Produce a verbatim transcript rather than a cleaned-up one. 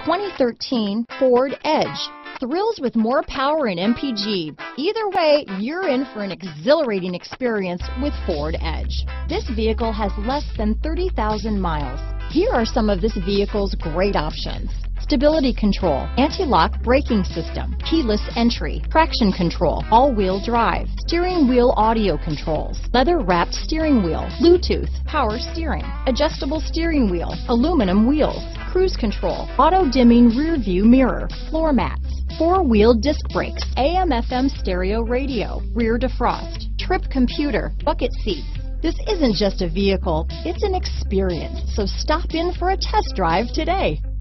twenty thirteen Ford Edge. Thrills with more power and M P G. Either way, you're in for an exhilarating experience with Ford Edge. This vehicle has less than thirty thousand miles. Here are some of this vehicle's great options: stability control, anti-lock braking system, keyless entry, traction control, all-wheel drive, steering wheel audio controls, leather-wrapped steering wheel, Bluetooth, power steering, adjustable steering wheel, aluminum wheels, cruise control, auto-dimming rear view mirror, floor mats, four-wheel disc brakes, A M F M stereo radio, rear defrost, trip computer, bucket seats. This isn't just a vehicle, it's an experience. So stop in for a test drive today.